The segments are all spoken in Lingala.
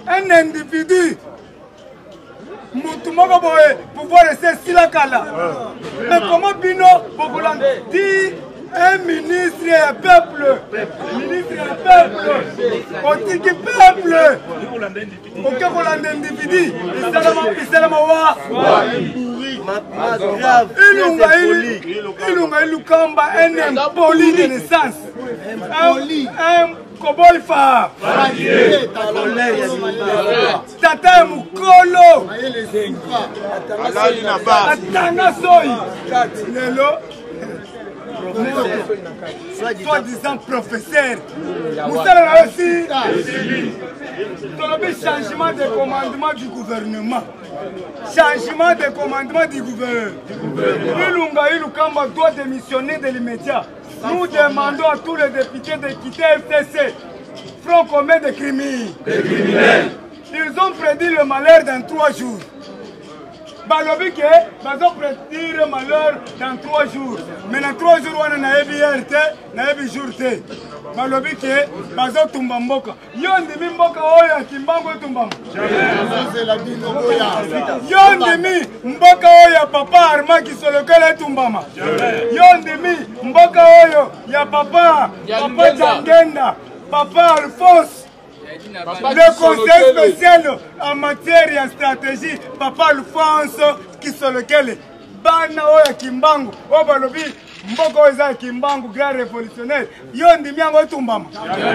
un individu Moutoumoko boye pouvoir rester silakala. Mais comment Bino Bogolan dit un ministre et un peuple. Ministre et un peuple. On dit que peuple. Ok, on l'a individu. Il s'est la mawa. Il nous combat un impoli de naissance. Un cowboy fa. Tata Mukolo. Atanga Soy. Lelo. Soi-disant professeur. Vous savez aussi le changement de commandement du gouvernement. Changement de commandement du gouvernement. Ilukamba doit démissionner de l'immédiat. Nous demandons à tous les députés de quitter FTC, Front commun des criminels. Ils ont prédit le malheur dans 3 jours. Balobike, ils ont prédit le malheur dans 3 jours. Mais dans 3 jours, on a eu jour. Balobike, ils ont tombé mboka. Yondimi mboka oya kimbango tumbam. Yondimi mboka oya papa Arma qui sur lequel est tumbama. Yondimi mboka oyo ya papa Jangenda, papa Alphonse. Le conseil spécial en matière de stratégie, papa Alphonse qui sur lequel Bana oya kimbango, Obalobi. Mboko oza kimbangu grand révolutionnaire yondi miango tumbama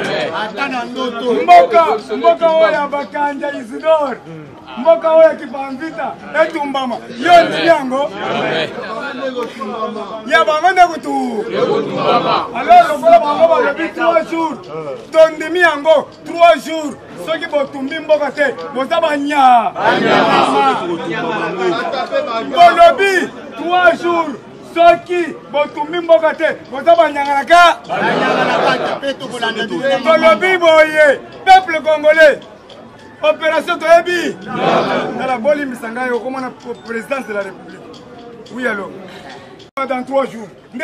mboka oya bakanja Isidore mboka oya kipamvita etumbama yondi miango ya bangonde kutu alors lokola bango balobi 3 jours tondi miango 3 jours soki botumbi mboka te boza banya bolobi 3 jours Soki, botumbi mboka te, boza banyangalaka. Tolobi boye, peuple congolais. Opération Toyebi. Dans la Boli Misangayo, comme on a présidence de la République. Oui alors. Dans 3 jours, il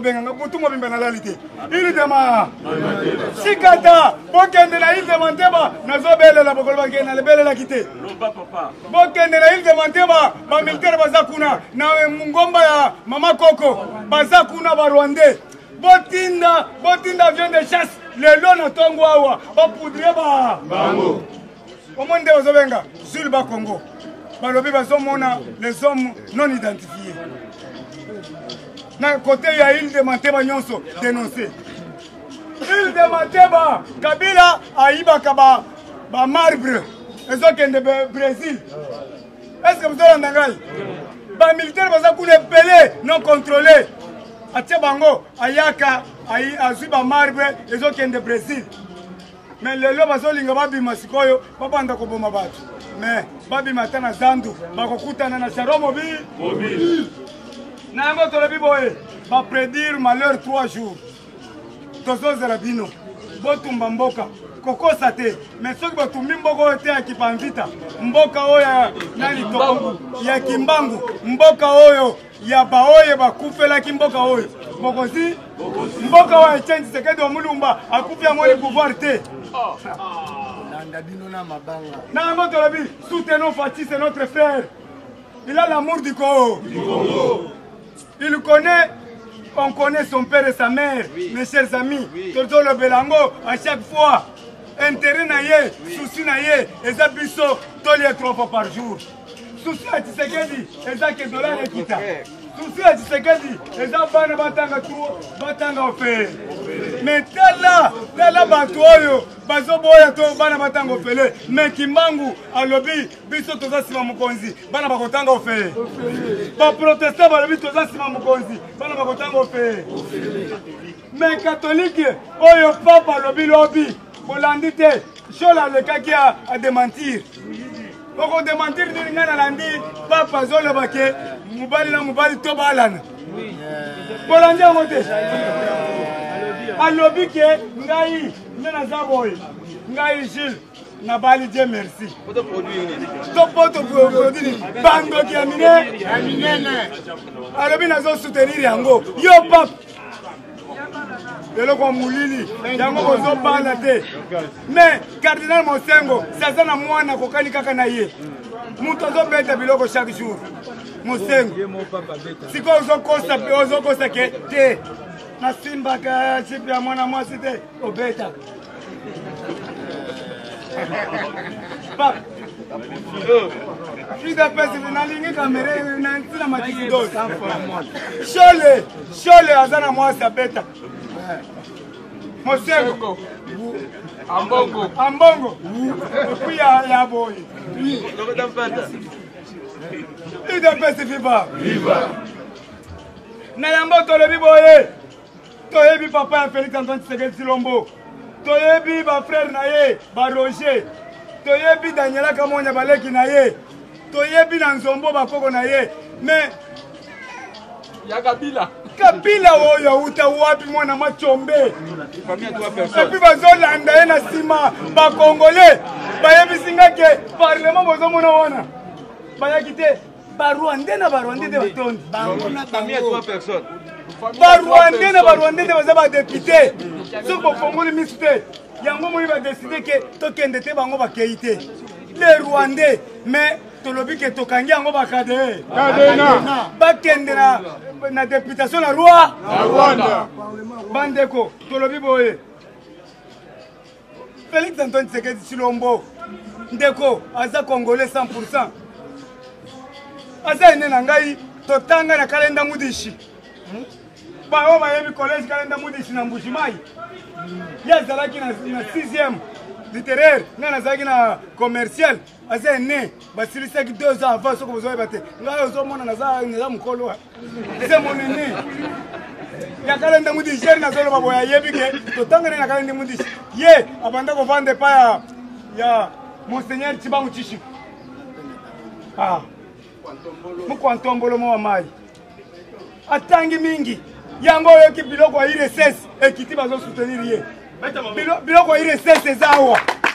Chikata, Bokende la île de Manteba, Nazobele la Bokolbake, na lebele la quitté. Bokende la île de Manteba, ma militaire Bazakuna, na Mungomba ya Mama Koko, Bazakuna ba Rwandais. Botinda avion de chasse, le long na Tongwawa, ba poudre ba. Bango. Omonde Ozobenga, Zulba Congo. Balobi bazomona les hommes non identifiés. Dans le côté, il y a l'île de Manteba Nyonso dénoncé. L'île de Manteba, Kabila a eu un marbre. Ils ont de Brésil. Est-ce que vous avez un engagement? Les militaires ont pelé non contrôlé. À Tchebango, Ayaka a eu un marbre. Ils ont de Brésil. Mais les lois sont les Babi Masikoyo, Papa Ndakoboma Batu. Mais Babi Matana Zandu, Bakokutana na Charomobi. Nango tolobi boye va prédire malheur 3 jours. Tozo Zarabino, botumba mboka, koko sate, mais soki botumbi mboka ote ya kipamvita, mboka oya nani tokongo, ya kimbangu, mboka oyo ya baoye bakufela kimboka oyo. Bokosi, mboka oya change sekedi omulumba, akufi ya moni pouvoir te. Nango tolobi, soutenons Fatih, c'est notre frère. Il a l'amour du Congo. Il connaît, on connaît son père et sa mère, oui. Mes chers amis. Toto le Belango, à chaque fois, intérêt naïe, souci naïe, et ça biso, toli 3 fois par jour. Souci à Tshisekedi, et ça que dollar et kita. Souci à Tshisekedi, et ça bana batanga au fait. Mais tala batoyo, bazo boya to bana batanga au fait. Mais Kimbangu, à lobby, biso toza sima mukonzi, bana bakotanga au fait. Ba protester ba lobby toza sima mukonzi, bana bakotanga au fait. Mais catholique, oyo papa lobby, bolandite, chola le cas qui a à démentir. Pour démentir de l'ingana landi, papa zolo bake, mubali tobalana. Bolandi a monté. A lobby ke, ngai, nena zaboy, ngai Gilles, nabali Dieu merci. Poto produit, bando qui a miné. A lobby nazo soutenir yango. Yo pap. eloko ya molili yango bozobala te mais cardinal Mosengo saza na mwana kokani kaka na ye moto azobeta biloko chaque jour Mosengo sikoyo ozokosa ke te nasimbaka chipe ya mwana mwasi te obetaka papa Frida pesi nalingi kamere na matiki dosi Shole azana mwasi abeta Mosengo Ambongo puis ya boy Frida pesi viva na yambo tolobi boye toyebi papa ya Félix Antoine Tshisekedi Tshilombo toyebi ba frère na ye ba Roger toyebi Daniela Kamonya baleki na ye toyebi na Nzombo bakoko na ye mais ya Kabila oyo uta wapi mwana machombe epi bazolanda ye na nsima bakongole bayebisinga ke parlement bozomona wana bayaki te barwande na barwande te batondi barwande na barwande te baza badepute soki bofongoli misu te yango moi badeside ke tokende te bango bakei te le rwandais mais tolobi ke tokangi yango bakade bakende na députation na Rwanda bandeko tolobi boye Félix Antoine Tshisekedi Tshilombo ndeko aza congolais 100% aza ene na ngai totanga na kalenda mudishi bao bayebi collège kalenda mudishi na Mbujimayi ye azalaki na 6e littéraire nga nazalaki na commercial aza ene basilisaki 2 ans avant soko bozoyeba te ngai ozomona naza mokolo se monene ya kalenda mudishi eri nazoloba boye ayebi ke totangane na kalenda mudishi ye abanda kovanda epa ya monseigneur Chibangu Chishi mukwantombolo mo wa mai atangi mingi yango oyoki biloko ya IRSS ekiti bazosoutenir ye biloko ya IRSS eza awa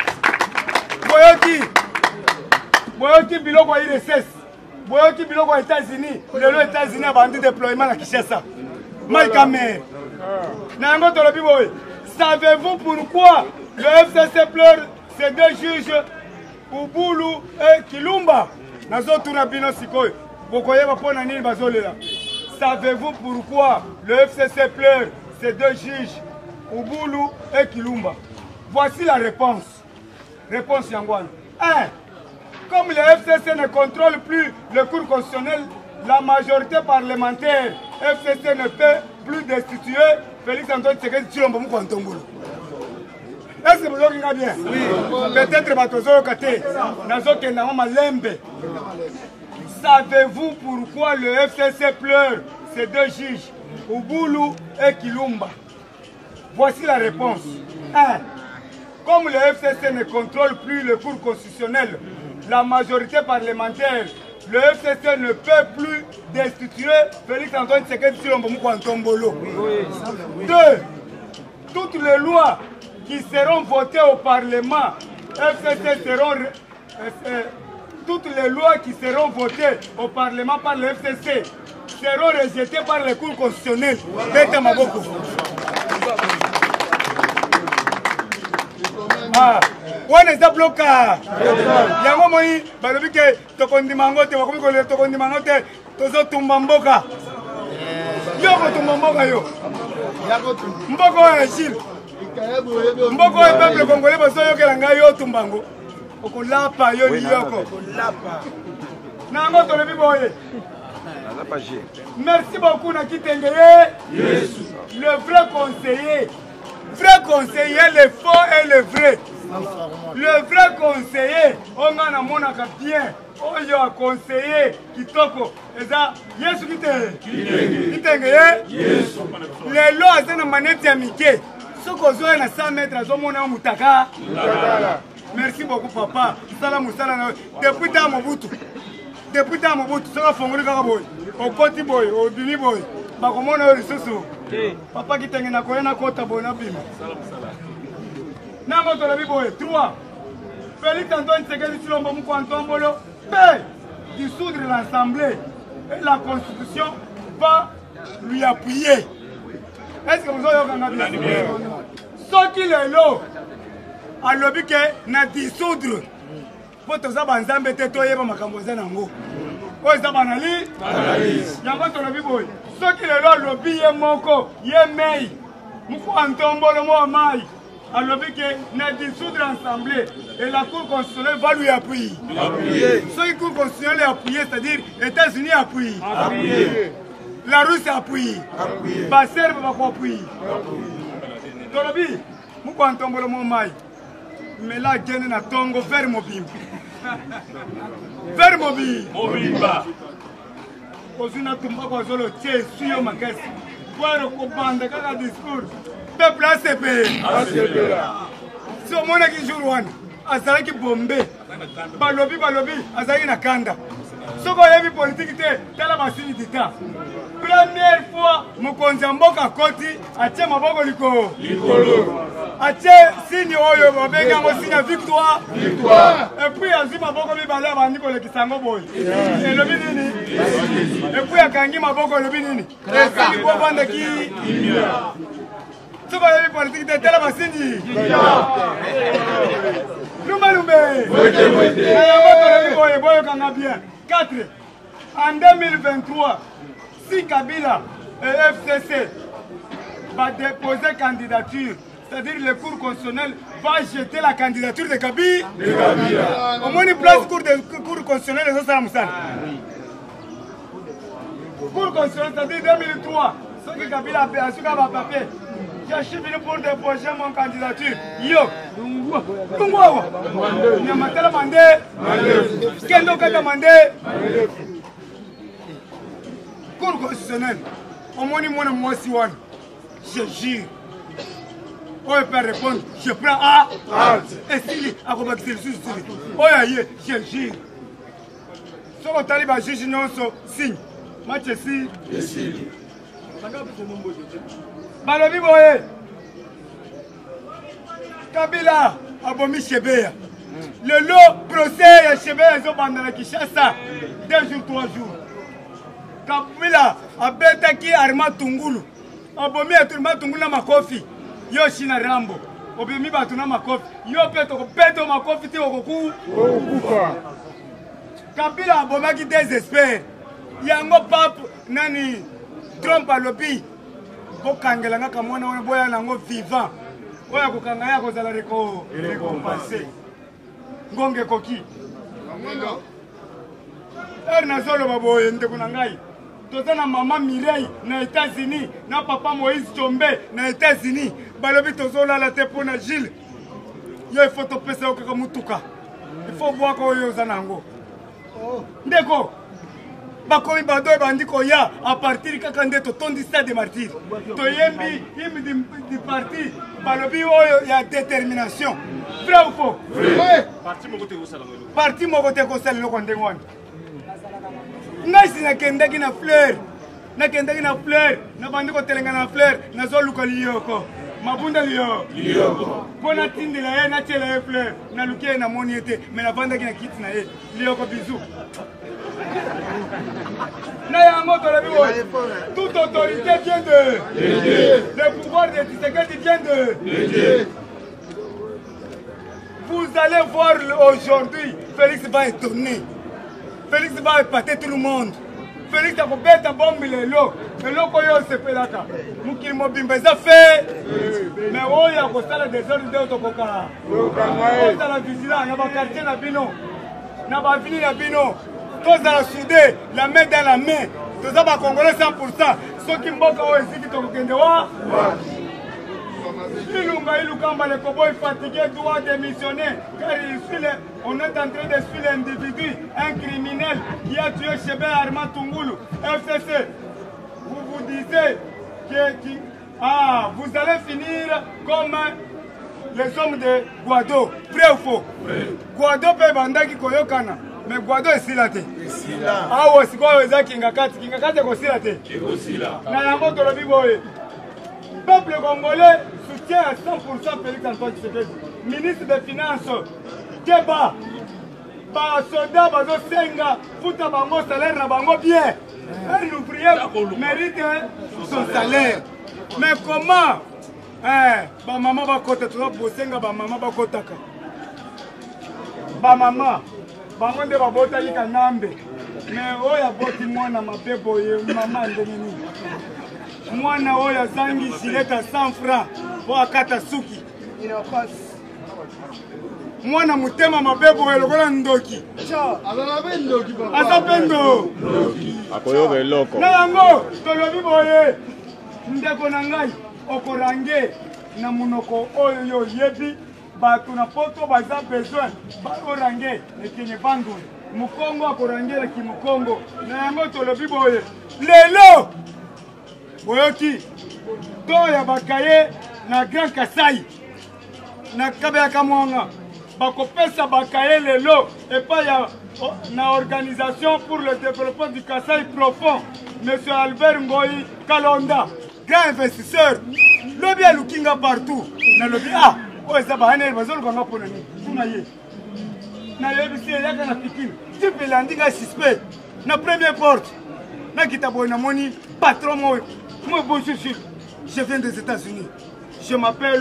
boyoki biloko ya IRSS boyoki biloko ya États-Unis lelo États-Unis abandi déploiement na Kinshasa Mike Mer na yango tolobi boye savez-vous pourquoi le FCC pleure ces 2 juges Ubulu et Kilumba nazotuna bino sikoyo bokoyeba mpona nini bazolela savez-vous pourquoi le FCC pleure ces 2 juges Ubulu et Kilumba? Voici la réponse Yangwana. 1. Comme le FCC ne contrôle plus le cours constitutionnel, la majorité parlementaire FCC ne peut plus destituer Félix Antoine Tshisekedi Tshilombo Mukwantombolo. Est-ce que vous avez bien? Oui. Peut-être que côté nazokenda malembe. Savez-vous pourquoi le FCC pleure ces 2 juges, Ubulu et Kilumba? Voici la réponse. 1. Comme le FCC ne contrôle plus le cours constitutionnel, la majorité parlementaire, le FCC ne peut plus destituer Félix Antoine Tshisekedi Tshilombo Mukwantombolo. 2. Toutes les lois qui seront votées au Parlement, toutes les lois qui seront votées au Parlement par le FCC seront rejetées par les cours constitutionnels. Beta Maboko. Wana eza bloka yango moi balobi ke tokondimango te bakomi kolela tokondimango te tozotumba mboka yo kotumba mboka yo mboka oyo ya Chine mboka oyo peuple congolais bazoyokela ngai yo tumbango okolapa yo liyoko nango tolobi boye merci beaucoup na kitenge ye le vrai conseiller le faux et le vrai. Le vrai conseiller, on a monaka bien. Oyo a conseiller kitoko. Eza Yesu kitenge Yesu. Les lois c'est une manette amike. Soko zo na 100 mètres azomona mutaka. Merci beaucoup papa. Sala musala depuis ta Mobutu. Soko fongoli kaka boy. Okoti boy, obini boy. Bakomona lisusu. Papa kitenge na koyena kota boy na bima. Nango tolobi boy 3. Félix Antoine Tshisekedi Tshilombo Mukwantombolo peut dissoudre l'Assemblée et la Constitution va lui appuyer. Est-ce que vous avez bien? Ce qui est là, à l'objet que na dissoudre. Pour tous les banzambe tetoye ba makambo za nango. Oyo za banali? Yango to lobi boy. Ce qui est là, lobby ye moko, ye mei. Muko antombolo mo mai. À l'objet que na dissoudre l'Assemblée et la Cour constitutionnelle va lui appuyer. Ce qui Cour constitutionnelle est appuyée, c'est-à-dire États-Unis appuient. La Russie appuie. Basser va appuyer. Tolobi, muko antombolo mo mai. Mais là, je na tongo vers mobimba. Vers mobimba. Kozuna tumba kwa zolo tche suyo makasi. Kwaro kubanda kaka discours. Peuple ACP. So mona ki jour wana. Azalaki bombe. Balobi azalaki na kanda. Soko yebi politique te tala basini dita. Première fois mokonzi mboka koti atie maboko likolo. Atie signe oyo babenga ngo signe victoire. Et puis azi maboko mibale abandi kolekisa ngo boy. Elobi nini? Et puis akangi maboko elobi nini? Esili bo banda ki. Soko yebi politique te tala basini. Lumbe. Boyo kanga bien. 4. En 2023, si Kabila et FCC va déposer candidature, c'est-à-dire le cours constitutionnel va jeter la candidature de Kabila. Au moins une place cours constitutionnel de Samusal. Cours constitutionnel, c'est-à-dire 2003, ce que Kabila a fait à papier. J'ai fini pour déposer mon candidature. Yo, Lungwawa, Nyamatala Mandé, Kendo Kata Mandé, Cour constitutionnel. Au moins, moi, si one, je jure. On peut répondre, je prends A. Et si, à quoi c'est le souci? Oh, je jure. Si on talibe à juge, non, signe. Match ici. Balobi boye Kabila abomi Chebeya. Le lot procès ya Chebeya zo bandala Kinshasa 2 jours 3 jours. Kabila abetaki Arma Tungulu. Abomi Arma Tungulu na makofi. Yo shina Rambo. Obomi batu na makofi. Yo peto ko peto makofi ti okoku. Kabila abomaki désespère. Yango pape nani Trump alobi. Kangela ngaka mwana wana boya nango vivant oya kokanga ya kozala récompensé ngonge koki nazolo baboye ndeko na ngai toza na mama Mireille na États-Unis na papa Moïse Chombe na États-Unis balobi tozolala te pona Gilles yo il faut topesa okaka mutuka il faut voir ko yo zanango ndeko bakomi bado bandi koya à partir kaka nde totondi stade de martyr toyembi hymne du parti balobi oyo ya détermination vrai ou faux? Parti moko te kosala eloko ndenge wana ngai si nakendaki na fleur nabandi kotelenga na fleur nazoluka liyoko mabunda liyoko mpo natindela ye natiela ye fleur naluki ye namoni ye te me navandaki na kiti na ye liyoko bizu. Toute autorité vient de Dieu. Le pouvoir de Tshisekedi vient de Dieu. Vous allez voir aujourd'hui, Félix va étonner. Félix va épater tout le monde. Félix a fait un bon milelo. Mais l'okoyo se fait là. Mukil Mobimbeza fait. Mais oh, il y a un des ordres de Otokoka. Il y a la vigilance, il y a un quartier na bino. Il y a un ville na bino. Tous dans la soudée, la main dans la main. Tous les Congolais 100%. Ceux qui m'ont dit qu'ils ont Ilukamba, le cowboy fatigué doit démissionner car on est en train de suivre l'individu, un criminel qui a tué Chebe Arma Tungulu. FCC, vous vous disiez que vous allez finir comme les hommes de Guado. Vrai ou faux? Guado peut bandaki koyokana. Mais Guado est silaté. Ah ouais, c'est quoi les Kingakati? Kingakati est silaté. Na yango tolobi boye. Peuple congolais soutient à 100% Félix Antoine Tshisekedi. Ministre des Finances, débat. Par soldat, bazo senga, futa bango salaire na bango bien. Un ouvrier mérite son salaire. Mais comment? Ba maman ba kota tu bosenga ba maman ba kotaka. Ba maman ba monde ba bota yi kanambe. Mais oya boti mwana mabebo ye maman ndeni. Mwana oya zangi sileta 100 francs po akata suki. Ina passe. Mwana mutema mabebo elokola ndoki. Asa pendo. Akoyo beloko. Na yango tolobi boye. Ndeko na ngai okorange na munoko oyo yo yebi bato na poto baza besoin ba orange ekenye bandu. Mukongo akorangela ki mukongo. Na yango tolobi boye. Lelo boyoki to ya bakaye na Grand Kasai na Kabea Kamwanga bakopesa bakaye lelo epa ya na organisation pour le développement du Kasai profond Monsieur Albert Ngoyi Kalonda grand investisseur lobi ya lukinga partout na lobi oyo eza bahaneli bazolukanga mpona nini tuna ye na yebisi eyaka na pikini tipelandinga suspect na première porte nakita boye namoni patron moyo moi bonjour je viens des États-Unis. Je m'appelle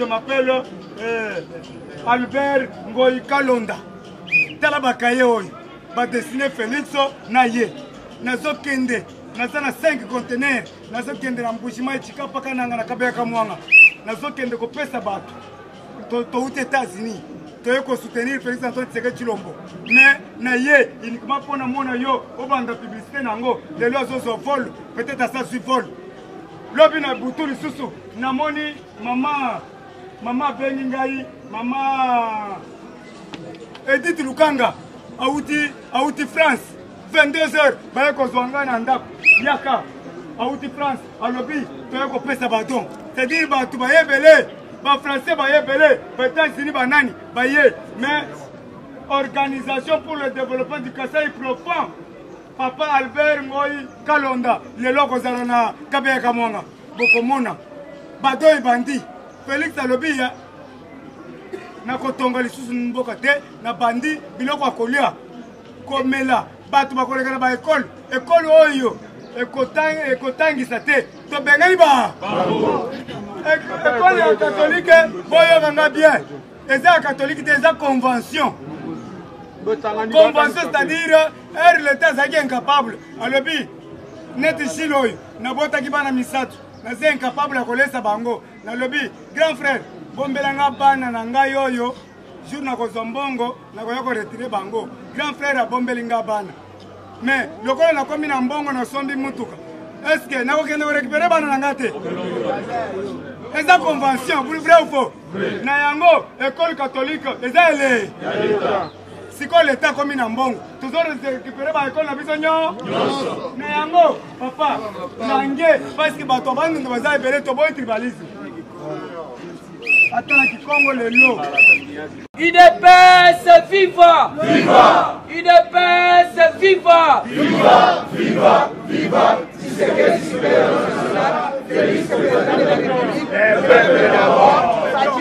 Albert Ngoyi Kalonda. Tala bakaye oyo ba destiné Félix na ye. Nazo kende, naza na 5 conteneurs, nazo kende na Mbushima Chikapa kananga na Kabea Kamwanga. Nazo kende ko pesa bato. To aux États-Unis. To ko soutenir Félix Antoine Tshisekedi Tshilombo. Mais na ye, uniquement pour na mona yo, obanda publicité nango, les lois zo vol, peut-être à ça su vol. Lobi na butu lisusu namoni mama Beningai mama Edith Lukanga auti France 22h baye kozwanga na ndako yaka auti France alobi toye ko pesa baton c'est-à-dire batu baye belé ba français baye belé ba États-Unis banani baye mais organisation pour le développement du Kasai profond Papa Albert Ngoyi Kalonda, le loko zalana Kabea Kamwanga, Bokomona, Badoy Bandi, Félix Alobia, na kotonga lisusu mboka te, na bandi, biloko akolia, komela, batu bakoleka ba école oyo, ekotangisa te, to bengani ba. École catholique, boyo ganga bien, eza catholique te eza convention. Convention, c'est-à-dire, l'État est incapable. Alors, net ici, na bota ki bana misatu, na c'est incapable à coller sa bango. Na lobby, grand frère, bombelanga bana na ngai yoyo, jour na kozombongo, na koyoko retirer bango. Grand frère a bombelinga bana. Mais, le col na komi na mbongo na sombi mutuka. Est-ce que na kokende récupérer bana na ngate? Est-ce la convention, vous vrai ou faux? Na yango, école catholique, est-ce elle? Si l'État comme une ambongo, toujours récupérer par l'école, na yango, papa, nangue, parce que bato bandu ne va pas to boy tribalisme. Attends, qui Congo le lot. UDPS viva! Viva! UDPS viva! Viva! Viva! Viva! Tshisekedi supérieur national, Félix président de la République, le peuple d'abord.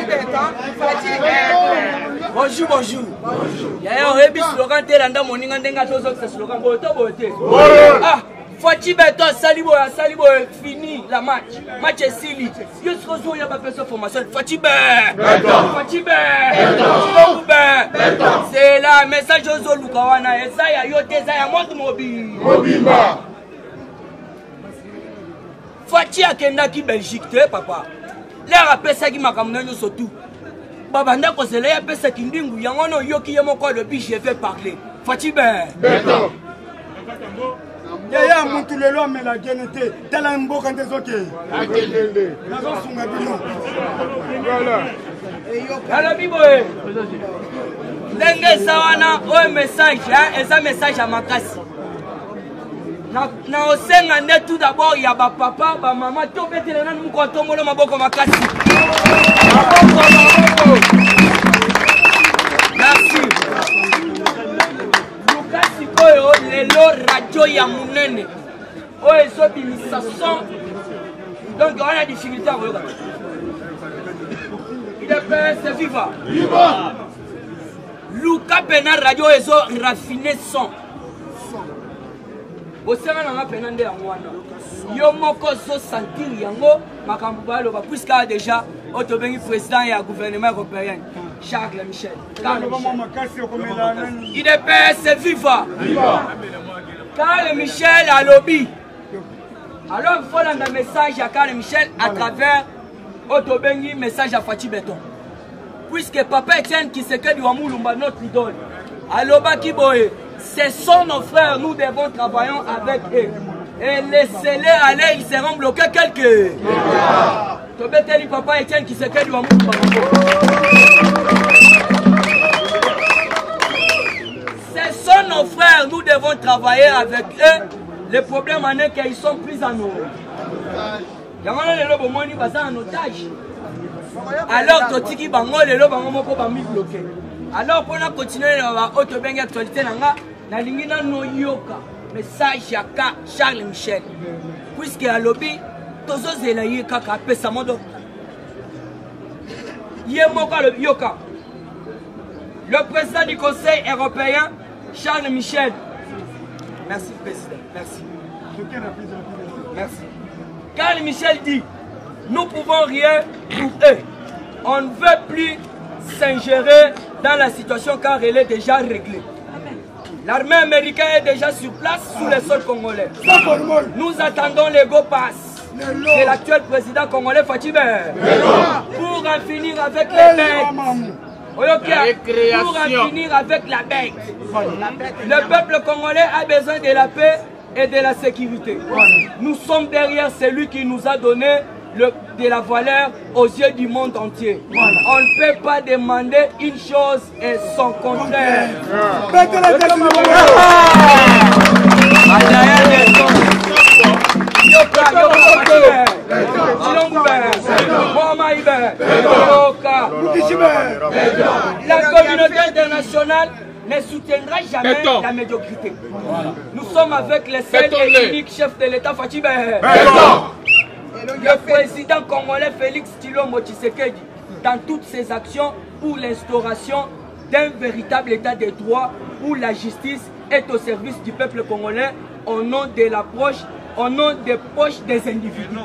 Bonjour, bonjour. Yaya oyebi slogan te landa moninga ndenga tozo que slogan boto bote. Fati beto salibo fini la match. Match est sili. Yo sozo ya ba personne formation. Fati be. Fati be. C'est la message ozo lukawana ezaya yo tezaya monde mobile. Mobimba. Fati akenda ki Belgique te papa. L'air apesa ki makamuna nyo surtout. Babanda kozela ya pesa kindingu yango no yoki ye moko le bi je vais parler. Fatibe. Beto. Yaya mutu lelo amela genete tala mboka ndezoke. Akende. Nazo sunga bino. Voilà. Alors biboye. Ndenge sawana o message eza message à makasi. Na osenga nde tout d'abord ya ba papa ba maman to betela nanu mko tomolo maboko makasi. Merci. Lucas Sikoyo lelo radio ya munene. O eso bimisa son. Donc on a des difficultés à regarder. Il est prêt, c'est viva. Viva. Lucas Pena radio eso raffiné son. osema na nga pena nde yango wana yo moko ozosentir yango makambo baloba puisque déjà otobengi président ya gouvernement européen Charles Michel. IDPS viva. Charles Michel à lobby. Alors il faut un message à Charles Michel à travers Otobengi, message à Fachi Beton. Puisque Papa Etienne qui se du Wamoulumba, notre idole, à Loba Kiboé, ce sont nos frères, nous devons travailler avec eux. Et laissez-les aller, ils seront bloqués quelques. Tobeteli Papa Etienne qui se du Wamoulumba. Ce sont nos frères, nous devons travailler avec eux. Le problème en est qu'ils sont pris en otage. Alors, Totiki Bango, les lots Bango Moko Bami bloqué. Alors, pour continuer à Otobengi actualité, na lingina no yoka message à Charles Michel. Puisque à lobby, tozo zelaye kaka pesa modo. Yemoka le yoka. Le président du Conseil européen, Charles Michel. Merci, président. Merci. Merci. Charles Michel dit, nous ne pouvons rien pour eux. On ne veut plus s'ingérer dans la situation car elle est déjà réglée. L'armée américaine est déjà sur place sous le sol congolais. Nous attendons les go pass de l'actuel président congolais Fachi Beton pour en finir avec les bêtes. Pour en finir avec la bête. Le peuple congolais a besoin de la paix et de la sécurité. Nous sommes derrière celui qui nous a donné de la valeur aux yeux du monde entier. On ne peut pas demander une chose et son contraire. La communauté internationale ne soutiendra jamais la médiocrité. Nous sommes avec le seul et unique chef de l'État Fachi Beton. Le président congolais Félix Tshilombo Tshisekedi dans toutes ses actions pour l'instauration d'un véritable état de droit où la justice est au service du peuple congolais au nom de l'approche, au nom des poches des individus.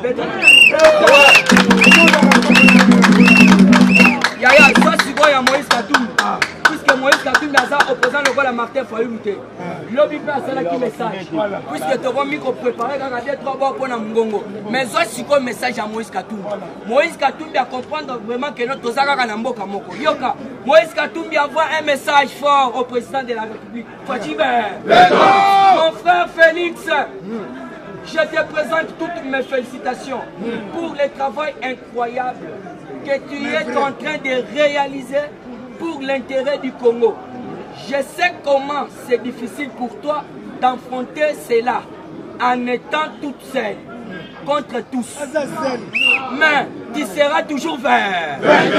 Yaya, ça c'est quoi Moïse Katumbi? Puisque Moïse Katumbi a opposant le rôle à Martin Fayoulouté. L'objet à cela qui message. Puisque tu vas micro préparer quand on a 3 mois pour Ngongo. Mais ça c'est quoi message à Moïse Katumbi? Moïse Katumbi a comprendre vraiment que notre Tozaka Kanamboka Moko. Yoka, Moïse Katumbi envoie un message fort au président de la République. Fachi Beton. Mon frère Félix. Je te présente toutes mes félicitations pour le travail incroyable que tu es en train de réaliser pour l'intérêt du Congo. Je sais comment c'est difficile pour toi d'affronter cela en étant toute seule contre tous. Mais tu seras toujours vert.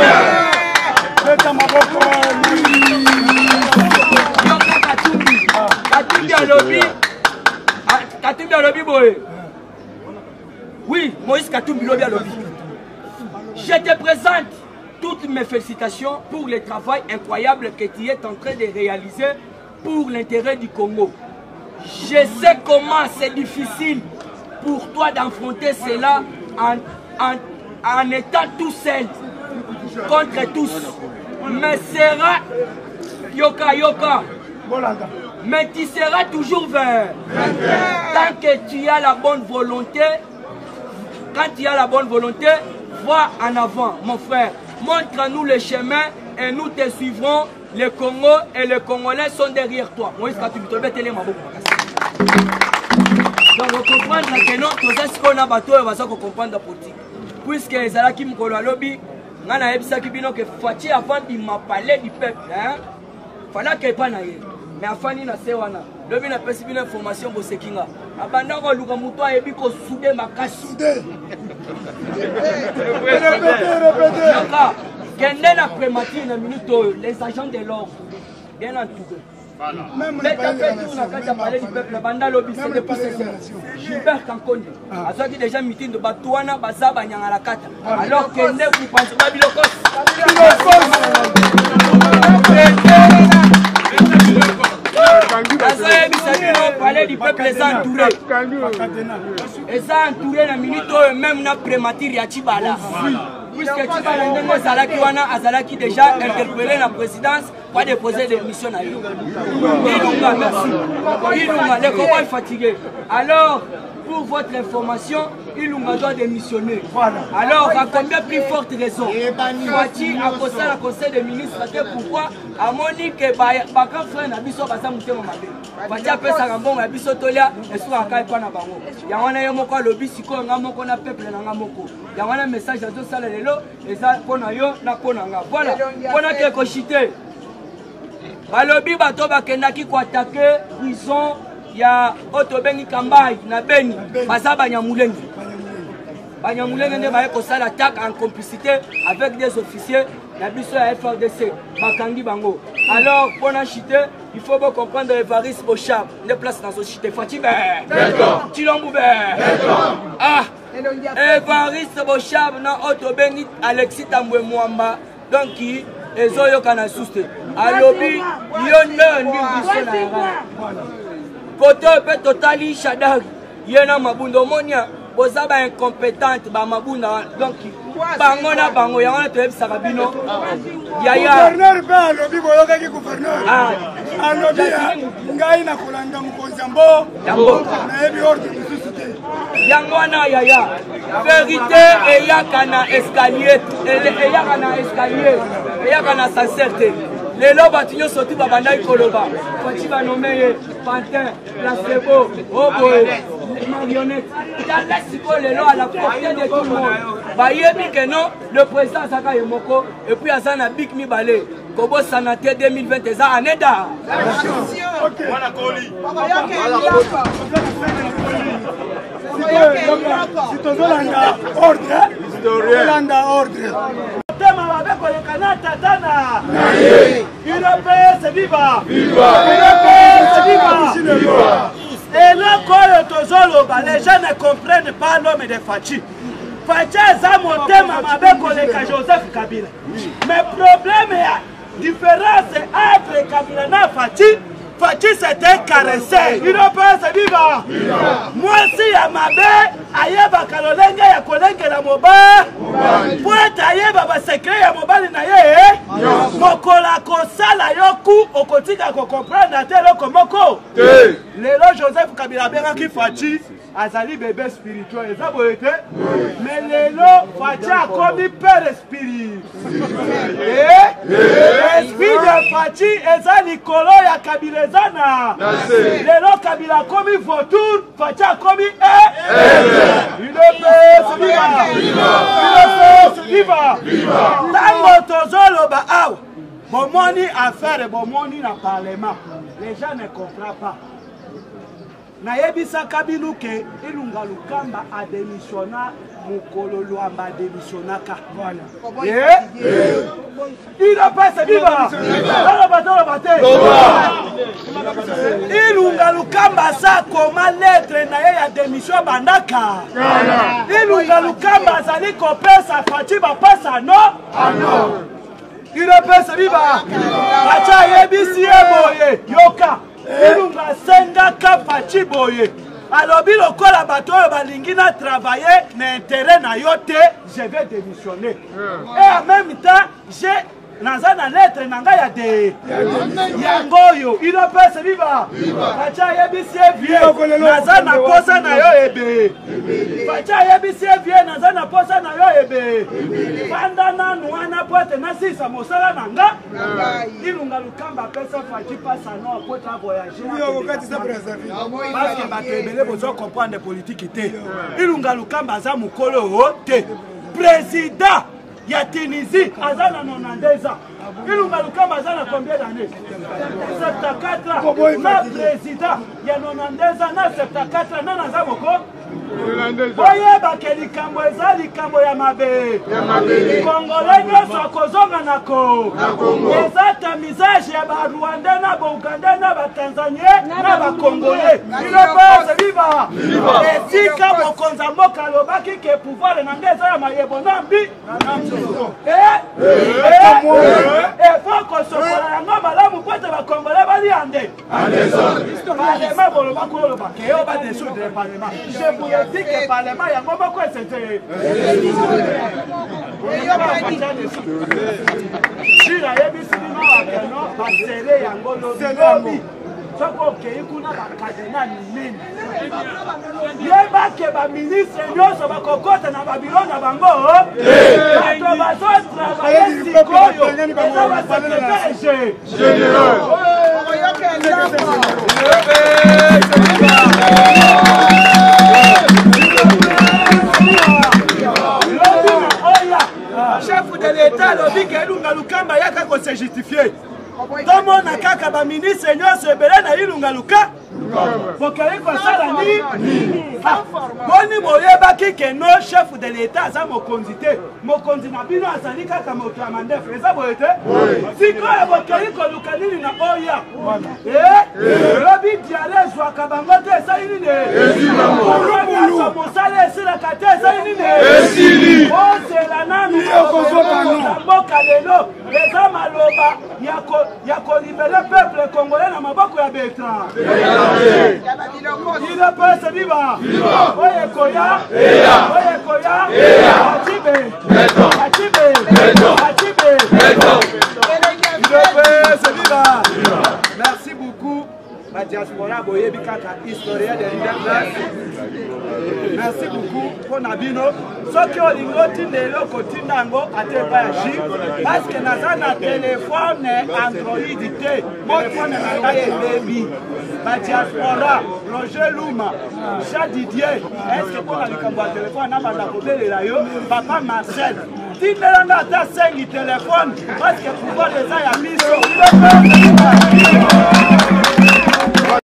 Katumbi à lobby boy. Oui, Moïse Katumbi lobby à lobby. Je te présente toutes mes félicitations pour le travail incroyable que tu es en train de réaliser pour l'intérêt du Congo. Je sais comment c'est difficile pour toi d'affronter cela en étant tout seul contre tous. Mais sera Yoka Yoka. Mais tu seras toujours vert. Tant que tu as la bonne volonté, quand tu as la bonne volonté, vois en avant, mon frère. Montre-nous le chemin et nous te suivrons. Le Congo et les Congolais sont derrière toi. Moïse Katumbi, tu peux donc, on comprend que non, tout ça, c'est qu'on a bateau et on va comprendre la politique. Puisque les Alaki qui me collent lobby, on a dit que Fachi avant de m'appeler du peuple. Il fallait qu'il n'y ait pas naïe. Mais avant de se wana, lobby n'a pas une information pour ce qu'il y a. Abandon ko luka muto ayebi ko soudé makasi. Soudé. Répétez. Kende na prématuré na minute les agents de l'ordre bien entourés. Même les tapés tour na kata parler du peuple banda lobby c'est depuis ce Gilbert Kankonde. Azaki déjà meeting de Batouana bazaba nyanga la kata. Alors kende vous pensez pas bilokos. palais du peuple eza entouré. Eza entouré na minute même na prémature ya Tibala. Puisque Tibala ndenge ezalaki wana azalaki déjà interpellé la présidence pour déposer des missions na yo. Ilunga, merci. Ilunga, le combat est fatigué. Alors, pour votre information, Ilunga doit démissionner. Voilà. Alors, à combien plus forte raison Fati a posé la conseil des ministres, pourquoi à Monique et Bakan frère Nabiso Basamouté Mamabé. Fati a fait sa rambon, Nabiso Tolia, et sur un cas, il n'y a pas de Yawana Yamoko, le bisiko, Namoko, na peuple, Namoko. Yawana message à deux salles de l'eau, et ça, Ponayo, na Ponanga. Voilà, Pona quelque chité. Balobi bato bakendaki ko attaquer prison ya Otobengi Kambai na Beni baza Banyamulenge. Banyamulenge ne ba ko sala attaque en complicité avec des officiers la biso ya FRDC bakangi bango. Alors pour na chité, il faut bien comprendre Evariste Bochab, ne place dans ce chité Fatibé. D'accord. Tilomboube. D'accord. Ah. Evariste Bochab na Otobengi Alexis Tambwe Mwamba. Donc qui ezoyo kana suste alobi yonde ndingisona kote pe totali shadari yena mabundo monia bozaba incompétente ba mabunda donc bango na bango yango to ebisaka bino yaya gouverneur pe alobi boyoka ki gouverneur alobi ngai na kolanda mukonzi mbo na ebi ordre mususuté yango na yaya vérité eyaka na escalier eyaka na escalier eyaka na sincérité lelo bato nyonso ti babandaki koloba Fati banomeye Pantin placebo oboye marionnette tala siko lelo à la portée de tout le monde bayebi que non le président azaka ye moko et puis aza na bik mibale kobosana te 2020 eza aneda wana koli si tozolanda ordre tema babeko lekana tatana UDPS viva UDPS viva et là quand tozoloba les gens ne comprennent pas l'homme de Fati Fati eza motema mabeko leka Joseph Kabila mais problème ya différence entre Kabila na Fati Fati c'était caressé. Il ne peut vivre. Moi si ya mabe ayeba kalolenge ya kolenge la moba. Poeta ayeba ba secret ya mobali na ye. Mokola kosala yoku okotika ko comprendre te loko moko. Lelo Joseph Kabila benga ki Fati azali bébé spirituel eza boyete. Mais lelo Fati akomi père spirit. Esprit de Fati eza likolo ya Kabila zana. Lelo Kabila komi votour, Fati komi viva. Tango tozoloba awa. Bon moni affaire, bon moni na parlement. Les gens ne comprennent pas. Na yebisa Kabilu ke Ilunga Lukamba a démissionna Mukolo Luamba démissionnaka. Voilà. Il a passé viva. Ilunga Lukamba sa koma lettre na ye ya démission bandaka. Ilunga Lukamba zali kopesa Fati ba pasa no. Il a passé viva. Acha yebisi eboye yoka. Ilunga senga Fati boye. Alors bilo kola bato balingi na travailler na intérêt na yote, je vais démissionner. Et en même temps, j'ai naza na lettre nanga ya de yangoyo il a pas se viva acha yebisi vie naza na posa na yo ebe acha yebisi vie naza na posa na yo ebe panda na nuana pote na sisa mosala nanga Ilunga Lukamba pesa Fati pasa no apota voyager parce que bato ebele bozo comprendre politique te Ilunga Lukamba za mukolo te président ya Tunisie azana 92 ans. Ilunga Lukamba azana combien d'années? 74 ans. Na président ya 92 ans na 74 ans na zamoko Boye bakeli kambo ezali kambo ya mabe. Kongole nyonso akozonga nako. Eza tamisage ya ba Rwanda na ba Uganda na ba Tanzania na ba Congolais. Ilobose viva. Esika mokonza mboka lobaki ke pouvoir na ngeza ya mayebo nambi. Faut qu'on se voit la malamu pote ba Congolais bali ande. Parlement bolo bakolo bakeo ba dessus de parlement. Je vous dis que parlement ya ngomba ko c'était. Si la yebisi no akeno ba seré ya ngolo lobi. Soko ke kuna ba kadena nini. Yeba ke ba ministre nyoso ba kokota na Babylone na bango. Bato bazotra ba sikoyo. Eza ba secrétaire général. Chef de l'État lobi ke lunga lukamba yaka ko se justifier. Tomo na kaka ba ministre nyonso ebele na ilunga luka. Bokele ko sala ni. Boni boyeba ki no chef de l'État za mokonzi te. Mokonzi na bino azali kaka motramande freza boyete. Siko e bokele ko luka nini na oya. Lobi diale zwa kabango te sa nini ne. Lobi so mosale sila kate sa nini ne. Esili. O se la nanu ko mboka lelo. Eza maloba yako libere peuple congolais na maboko ya Bertrand. Il a pas se viva. Oye koya. Oye koya. Atibe. Atibe. Atibe. Il a pas se viva. Merci beaucoup. La diaspora boyebi kaka historien de l'Inde. Merci beaucoup pour Nabino. Ce qui est l'ingoti de l'okotinango à Tepayachi, parce que nous avons un téléphone Android, téléphone baby. La diaspora, Roger Luma, Jean Didier, est-ce que pour la téléphone, on a un papa Marcel. Si nous avons un 5 téléphone, parce que pour voir les amis,